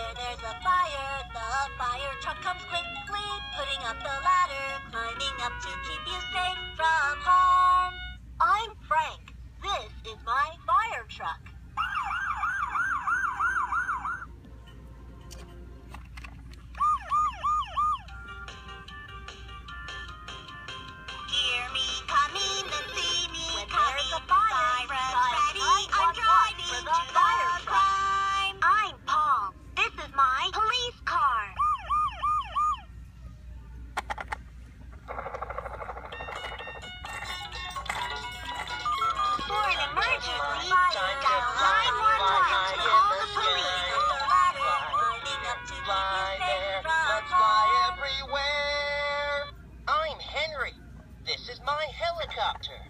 Where there's a fire, the fire truck comes quickly, putting up the ladder, climbing up to keep you safe from harm. I'm Frank. This is my fire truck. Hear me coming and see me when there's a fire. Ready, I'm driving to the fire crime. I'm Paul. This is my police car. For an emergency, dial 911 to call the police. Let's fly everywhere. I'm Henry. This is my helicopter.